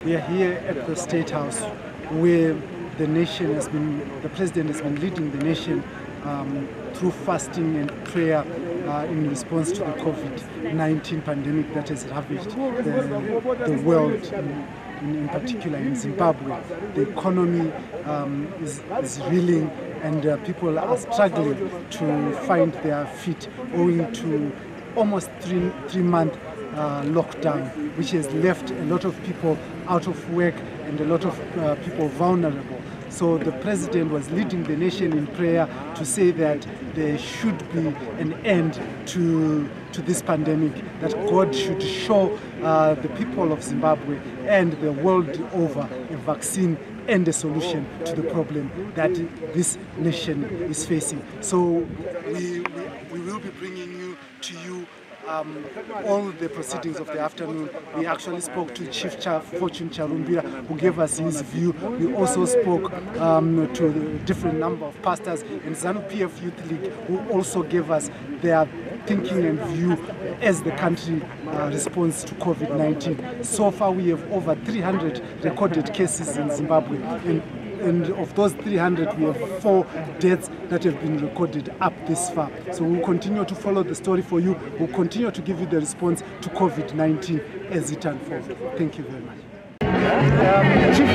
We are here at the State House where the president has been leading the nation through fasting and prayer in response to the COVID-19 pandemic that has ravaged the world, in particular in Zimbabwe. The economy is reeling and people are struggling to find their feet owing to almost three-month lockdown, which has left a lot of people out of work and a lot of people vulnerable. So the president was leading the nation in prayer to say that there should be an end to this pandemic, that God should show the people of Zimbabwe and the world over a vaccine and a solution to the problem that this nation is facing. So we will be bringing to you all the proceedings of the afternoon. We actually spoke to Chief Fortune Charumbira, who gave us his view. We also spoke to a different number of pastors in ZANU-PF Youth League, who also gave us their thinking and view as the country responds to COVID-19. So far we have over 300 recorded cases in Zimbabwe. And of those 300, we have 4 deaths that have been recorded up this far. So we'll continue to follow the story for you. We'll continue to give you the response to COVID-19 as it unfolds. Thank you very much. Chief,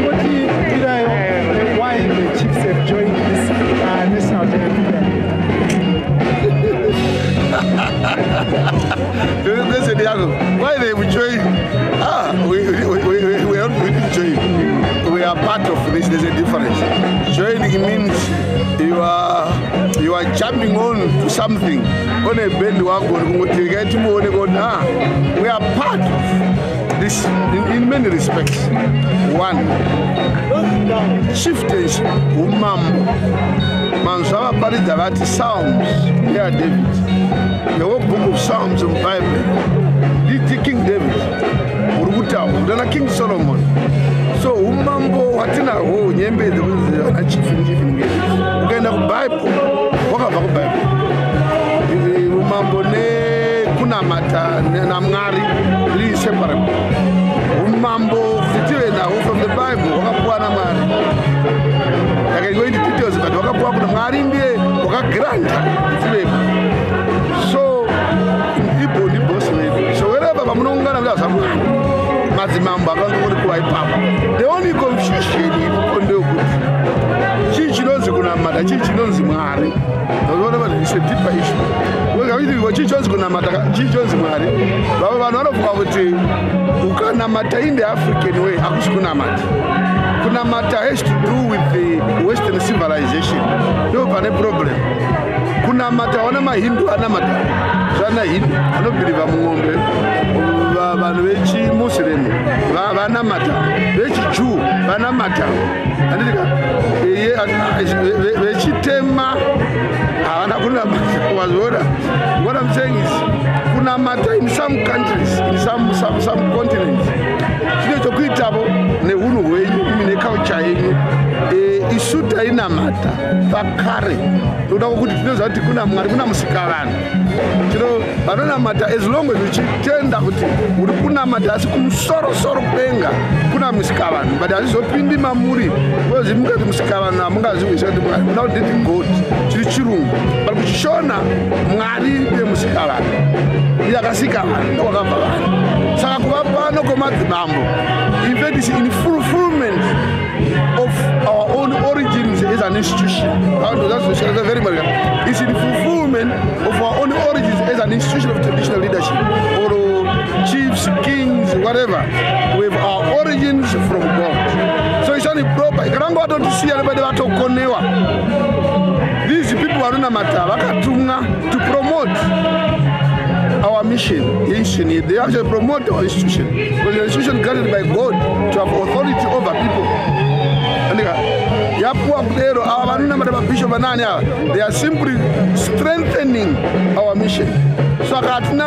why the chiefs have joined this national day? Why they would join? We didn't join. We are part of this. There's a difference. Joining means you are jumping on to something. On a bend, we are part of this in many respects. One, chieftains umambo. Manzava Paridavati Psalms. Yeah, David. The whole book of Psalms in the Bible. The King David. Uruguta. King Solomon. So umambo watina ho nyembe the chief ukaenda ku Bible wakabva ku Bible umambo ne kunamata na Mwari really separate. Umambo kutive nawo from the Bible wakapuwa na Mwari. Going into details but wakapuwa kuna Mwari ndiye wakagranta kutive. So ipo ndi boss wewe. So wherever vamunongana muzamwana mazimambo akangori kuwa ipapa. The only confusion in chichi chinonzi kunamata, chichi chinonzi Mwari. It's a deeper issue. Chichi chinonzi kunamata, chichi chinonzi Mwari. Vanhu vanofunga kuti ukanamata in the African way hakusi kunamata. Kunamata has to do with the Western civilization. No problem. Kunamata wana mahindu anamata. Zwana hindu anobelieve mungombe. Vanhu vechi Muslim vanamata, vechi Jew vanamata, vechitema havana kunamata. What I'm saying is kunamata in some countries, in some continents. Chine chokuitapo nehunhu hwenyu neculture yenyu isuta inamata pakare. Toda kuti tinoziva kuti kuna Mwari, kuna Musikavanhu. Chino vanonamata as long as uchitenda kuti uri kunamata asi kumusoro kudenga kuna Musikavanhu, but hazvizopindi mamuri. Wezivi mungati Musikavanhu hamungaziwisa kuti Mwari munout it God chiri chirungu, but kuchishona Mwari nemusikavanhu yakasika vanhu ndokakabva vanhu. Saka kuva pano kwemadzimambo in fact is in fulfillment of our own origins as an institution. That's very much. It's in fulfillment of our own origins as an institution of traditional leadership, or chiefs, kings, whatever. We have our origins from God. So it's only proper. I don't see anybody that konewa. These people are to promote our mission. They actually promote our institution, because the institution granted by God to have authority over people. They are simply strengthening our mission. So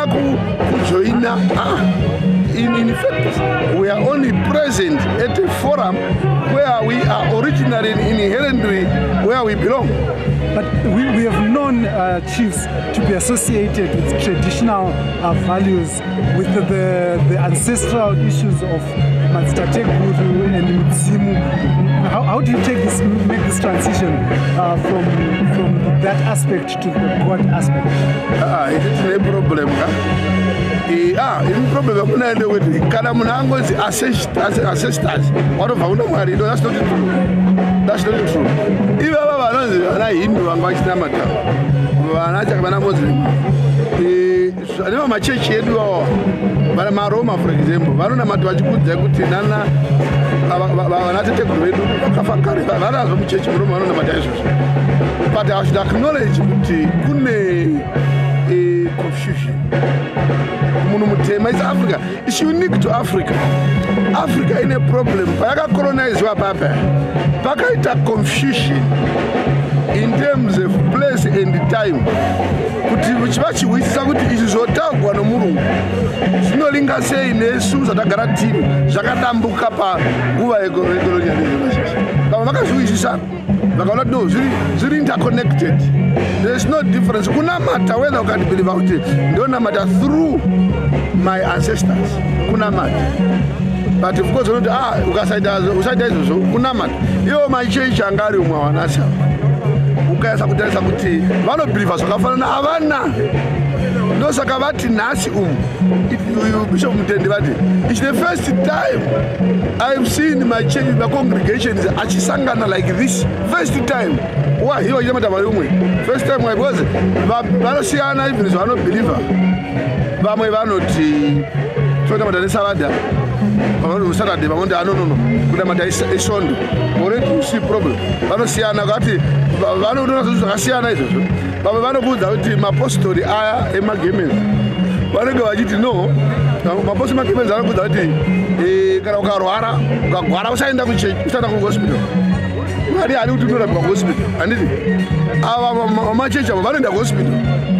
in effect, we are only present at a forum where we are originally inherently where we belong. But we have known chiefs to be associated with traditional values, with the ancestral issues of Matstate Guru and Mudzimu. How do you make this transition from that aspect to the God aspect? It's no problem. It's problem. Kana munango is ancestors. What of our married? That's not true. That's not true. If I Hindu and Vaishnamata, Vanachakana Muslim, my church here, Roma, for example, Varuna Matwaji, Zagutinana, Vanata, Kafakari, Vara, church room, but I should acknowledge confusion. Is Africa. It's unique to Africa. Africa is a problem. Paka colonize wa papa. Paka ita confusion in terms of place and time. Kuti muchivachi wisa kuti izizotagwa nomurungu. Zvinolinga sei nesu zatagara tiri zvakadambuka pa nguva yekolonialism. Kama vakazviwisisa vakaona no zviri interconnected. There is no difference. Kuna matter whether you can believe about it. Don't matter through my ancestors. Kuna matter. But of course, ukasaida izvo kuna matter. Iwo machechi angari umwe wanasa. Ukaisa kutarisa kuti vanobhiliva zvakafanana havana. Ndosaka vati nhasi Bishop Mutendi vati it's the first time I've seen my church, my congregations achisangana like this. First time. Why? First time I was vanosiyana even is vanobhiliva. Vamwe vanoti toita mata nesavada. Saturday vamoti no. Kuda mata esondo. Already you see problem. Vanosiyana kuti vanotona zvinhu zvakasiyana izvozvo. Vamwe vanobvunza kuti mapostori aya emagemens vanenge vachiti no. Mapostori emagemens vanobvunza kuti kana ukarwara ukagwara usaenda kuchechi usaenda kuhospital. Mari ari kuti unorapwa kuhospital. Handiti ava machechi avo vanoenda kuhospital.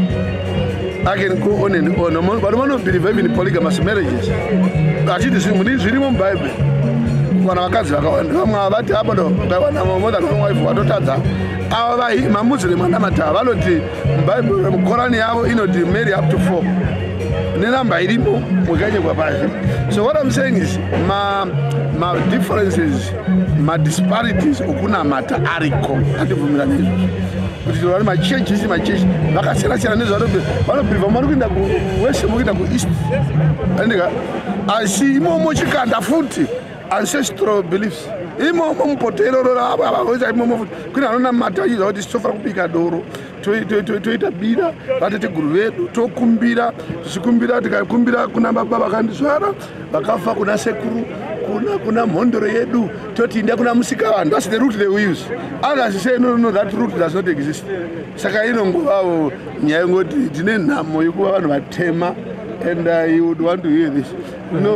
I can go on and on. But one of believe in polygamous marriages. Achiti zvirimo muBhayibheri. Kana vakadzi vakawanda vamwe vati apa ndo more than one wife watotadza. Ava maMuslim anamata vanoti muBhayibheri muKorani yavo inoti marry up to 4. Nenamba irimo mukanyekwa pashi. So what I'm saying is my differences, my disparities ukunamata ariko andibvumirana izvozvo. Kuti vari machechi vakasiyana-siyana nezvanobhiliva mari kuenda kuwest mukuenda kueast andika asi imomo chikanda futi ancestral beliefs imomo mupotero roravaoisa imomo futi kune anonamata achiziva kuti tofana kubika doro toita bira vatete guru vedu tokumbira tichikumbira tikakumbira kuna baba vakandisvara vakafa kuna sekuru kuna mhondoro yedu totinda kuna musikavanhu. That's the route they will use. Others say no, that route does not exist. Saka inongovawo nyaya ngoti tine nhamo yekuva vanhu vatema, and you would want to hear this. You know,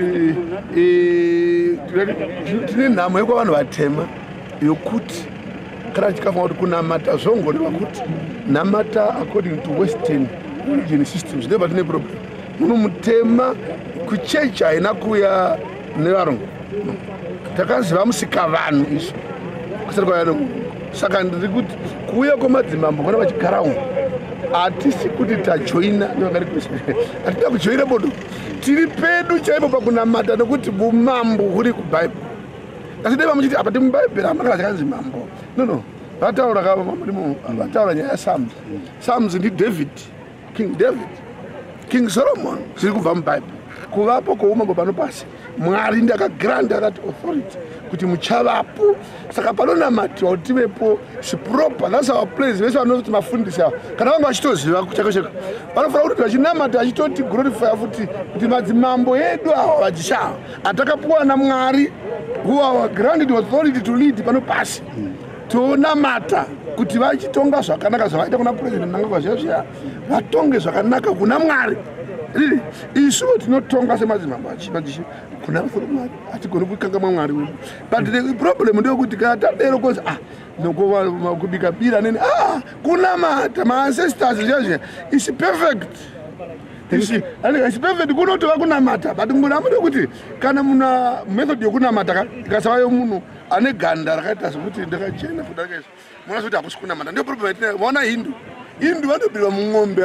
tine nhamo yekuva vanhu vatema yokuti kana tikafunga kuti kunamata zvongoreva kuti namata according to Western religion systems ndeba tine problem. Muno mutema kuchechi haina kuya nevarungu takaziva musika vanhu izvo kusati kwaya nemunhu. Saka ndiri kuti kuuya kwemadzimambo kana vachigara umu hatisi kuti tajoina hatida kujoina bodo, tiri pedu chaipo pakunamata nekuti umambo huri kuBhayibheri. Asi dai vamuchiti apa timuBhayibheri hamuna chakanzi mambo. No. Vataura nyaya yaPsalms. Psalms ndi David, King David, King Solomon zviri kubva muBhayibheri. Kuvapo kwoumambo pano pasi Mwari ndakagranda akati authority kuti muchavapo. Saka panonamatiwa kuti tivepo zvipropa. That's our place. Vese vanoti mafundisi ava kana vanga vachitoziva chakasheka vanofanira kuti vachinamata vachitoti glorify futi kuti madzimambo edu awa vachishaa atakapuwa naMwari who are granted authority to lead pano pasi tonamata kuti vachitonga zvakanaka zvavaita kuna president nanga kwazvazviya vatonge zvakanaka kuna Mwari. Isuwo tinotonga semadzimambo achibadzishi kuna Mwari hatigoni kukangamwa Mwari wedu. But the problem ndeyekuti kana tadero kozi nokova kubika bira nini kunamata maancestors zvazviya is perfect. It's perfect kunotova kunamata, but munamata kuti kana muna method yokunamata ikasava yomunhu ane ganda rakaita sokuti ndakachena kudakaisa muna kuti hakusi kunamata. Ndio problem yatina vaona Hindu vanobhiliva mung'ombe.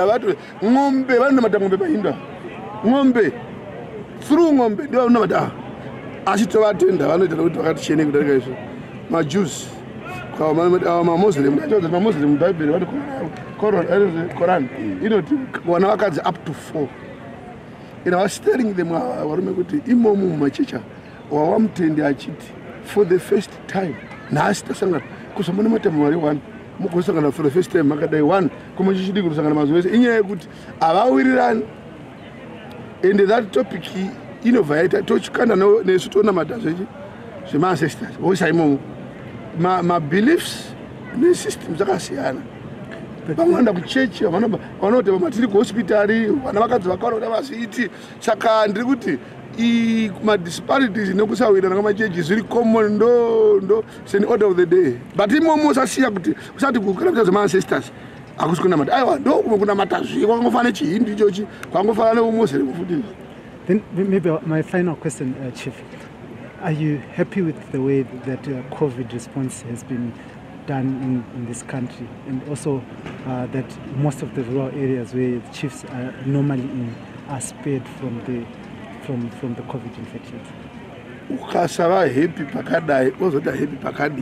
Ng'ombe vanonamata ng'ombe paHindu. Ng'ombe through ng'ombe ndio vanonamata. achitovatenda vanoita kuti vakatichene kudarika izvo majews mamuslim mubhaibheri vati Quran inoti vana vakadzi up to 4 and I was staring them varume kuti imomo mumachecha wawamutende achiti for the first time nhasi tasangana kuzomona matama mari 1 mukosangana for the first time makadai 1 kumuchichidiki kusangana mazuva ese inyaya yekuti havawirirani and that topic inovhaita tochikanda nesu toona madhazo zvema-ancestors voisa imomo mabeliefs nesystems akasiyana vamwe vanoenda kuchechi vanoti matiri kuhospitari vana vakadzi vakaona kuti havazviiti saka ndiri kuti madisparities nekusawirirana kwamachechi zviri common ndo sen order of the day but imomo usasiya kuti usati kukana kuita zvema-ancestors hakusi kunamata aiwa ndo kumwe kunamata zvi kwangofana nechihindu ichochi kwangofana neumuslim futi. Then maybe my final question, Chief. Are you happy with the way that COVID response has been done in this country, and also that most of the rural areas where the chiefs are normally in are spared from the COVID infections? Ukasava happy pakadai, uzota happy pakadi.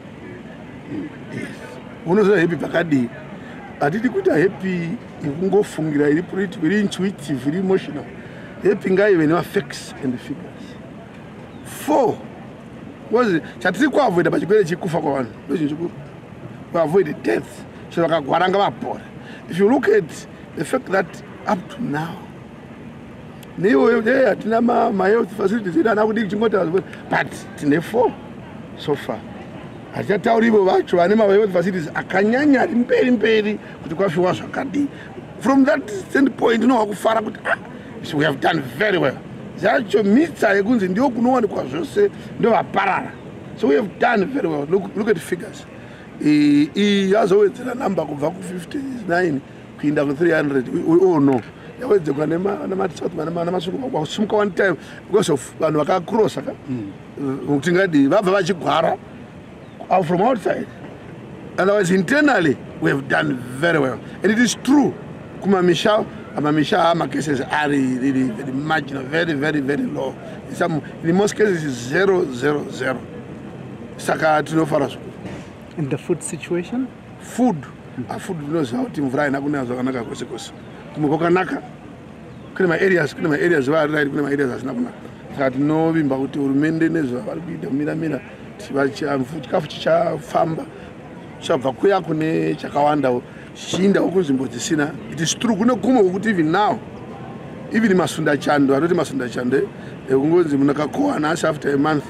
Unozoda happy pakadi. Atiti kuita happy ikungofungira iri intuitive, iri emotional. Happy ngaive facts and figures. 4 was chatiri kuavoida pachigwere chikufa kwavanhu ndozvinhu kuavoid death chero vakagwaranga vapora. If you look at the fact that up to now neiwoyo hatina ma-health facilities edu hana kudii kuchingota but tine 4 so far. Hatichatauri ivo vacho vane ma-health facilities akanyanya ari mberi kuti kwafiwa zvakadii. From that standpoint inowa kufara kuti we have done very well. Zacho mitsa yekunzi ndio kunowanikwa zvose ndo vaparara. So we have done very well. Look at the figures. Yazowedzera number kubva ku59 kuinda ku300. We all know. Yawedzekwa nemasouth sumuka one time because of vanhu vakacross aka. Kuti ngadi vabva vachigwara from outside. Otherwise internally we have done very well. And it is true. Kumamisha my cases are really very marginal, very low. In most cases, it's 0. Saka to no faras. In the food situation? Food knows how to fry na kuna zokanaka kosekos. Kumokokanaka. Kuna areas where right kuna areas asina. Saka no bimba kuti urumende nezo varikuita mira tivacha food kafu cha famba. Chabva kuya kune chakawanda. Shinda ukunzimbo dzisina. It is true kuno kuma ukuthi even now even masunda chando aroti masunda chande kungonzi munakakoa nasi after a month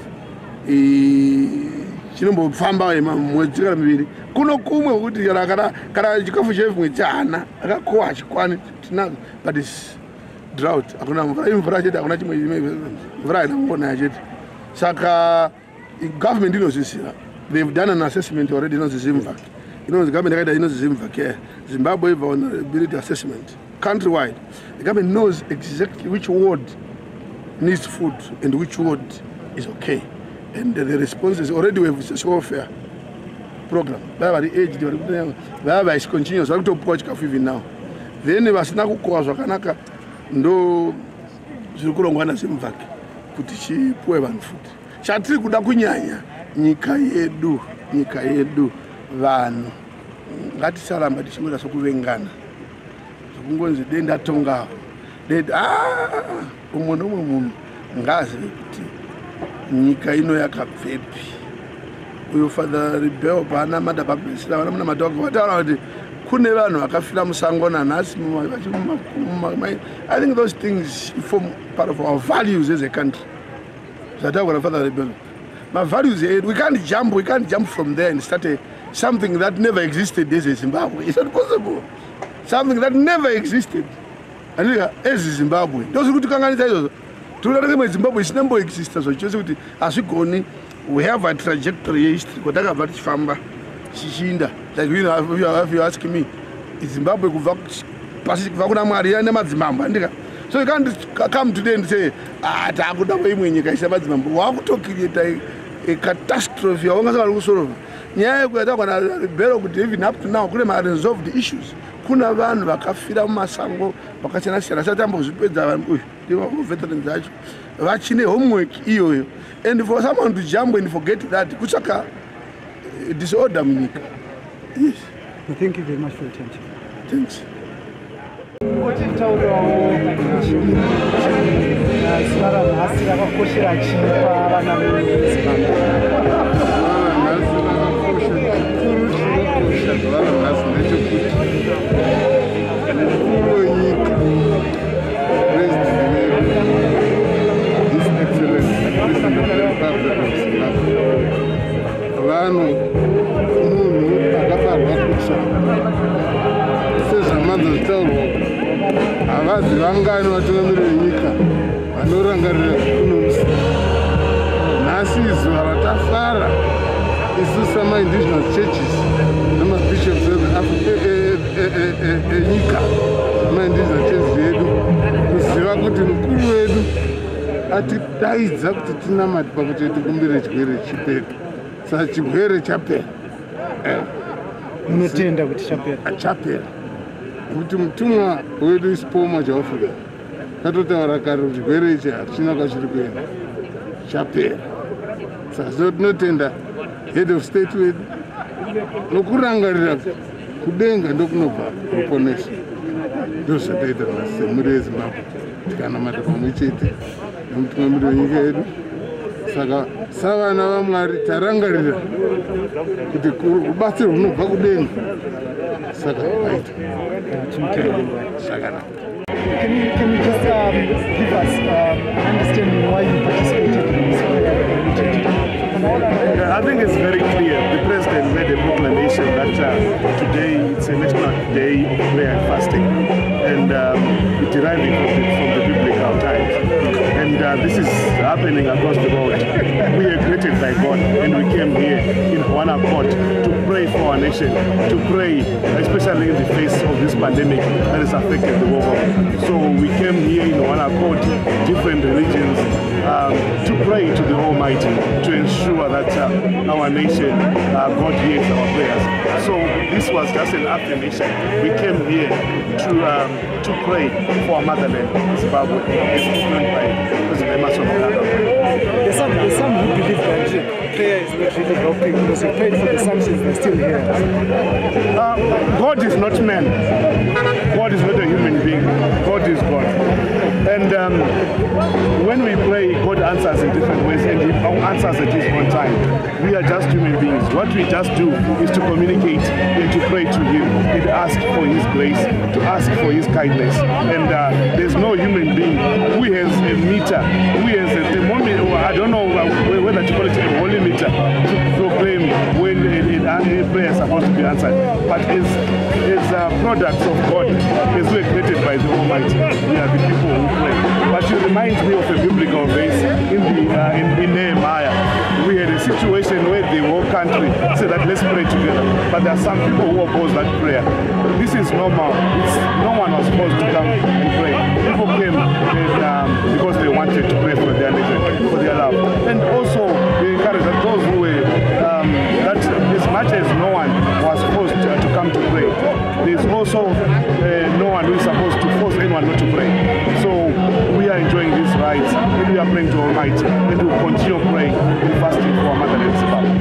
chinombo famba mwedzi kana miviri kuno kumwe kuti kana chikafu chevimwe chana akakoa chikwani tinazo but is drought akuna mvura chete akuna chimwe mvura inangona chete saka government inozvisira. They've done an assessment already inozizimva. The government Zimbabwe vulnerability assessment countrywide. The government knows exactly which ward needs food and which ward is okay. And the response is already we have a social welfare program. The age is continuous. I don't watch even now. Then we vasina kukoa zvakanaka ndo zviri kurongwana semvaki kuti chipuwe vanhu futi. Chatiri kuda kunyanya nyika yedu vanhu ngatisalamba tichingota sokuvengana sokungonzi denda tongawo umwe nomwe munhu ngazive kuti nyika ino yakabvepi. Uyo Father Rebel paana madabhabhisira vana muna madhoga vataura kuti kune vanhu vakafira musango nanhasi. I think those things form part of our values as a country. Zvataura Father Rebel. My values, we can't jump from there and start something that never existed as a Zimbabwe. It's not possible. Something that never existed. And as Zimbabwe. Those who to Zimbabwe is number existence. So as we go, we have a trajectory history. Whatever about Famba, Shishinda. Like if you ask me, is Zimbabwe so you can't come today and say, a catastrophe. nyaya yekuita kana rebhero kuti even up to now kune ma-resolved issues. Kuna vanhu vakafira mumasango vakasiyana-siyana satambozvipedza vanhu veterans acho vachine homework iyoyo, and for someone to jump and forget that kutsvaka disorder munyika. Yes. Thank you very much for your time. Thanks. Avazi vangani vatungamiriri venyika vanorangarira kunomusi. Nhasi izuva ratafara isu sama-indigenous churches namabishops enyika ama-indigenous churches edu kuziva kuti mukuru wedu atidaidza kuti tinamati pakuti tikumbire chigwere chipera. Saka chigwere chapera. Unotenda kuti chapera? Kuti mutumwa wedu isipoma chaafrika katotaura kare kuti chigwere ichi hachina kwachiri kuenda chapera. Saka so tinotenda head of state wedu nokurangarira kudenga ndokunobva ruponeso. Ndozvataita semhuri yeZimbabwe tikanamata pamwe chete nomutungamiri wenyika yedu. Saka savana vaMwari tarangarira kuti rubatsiro runobva kudenga. Saka right. Can you just give us understanding why you participated in this prayer? I think it's very clear. The president made a proclamation that today it's a national day of prayer and fasting, and it's deriving from the biblical times. And this is happening across the world. We are created by God, and we came here in one accord to pray for our nation, to pray, especially in the face of this pandemic that has affected the world. So we came here in one accord, different religions, to pray to the Almighty, to ensure that our nation, God hears our prayers. So this was just an affirmation. We came here to pray for our motherland, Zimbabwe, as joined by President Emmerson Mnangagwa. There's some who believe that prayer is not really helping because we prayed for the sanctions, they're still here. God is not man. God is not a human being. God is God. And when we pray, God answers in different ways, and He answers at His own time. We are just human beings. What we just do is to communicate and to pray to Him and ask for His grace, to ask for His kindness. And there's no human being who has a meter, who has a thermometer, or I don't know whether to call it a holy meter, to proclaim when a prayer is supposed to be answered. But as products of God, as we are created by the Almighty, we are the people who pray. But it reminds me of a biblical verse in Nehemiah. We had a situation where the whole country said that let's pray together. But there are some people who oppose that prayer. This is normal. No one was supposed to come and pray. People came because they wanted to pray for their nation, for their love. And also, we encourage that those who were, that as much as no one was supposed to come to pray, there's also no one who is supposed to force anyone not to pray. So we are enjoying these rights, and we are praying to Almighty, and we will continue praying and fasting for our motherland Zimbabwe.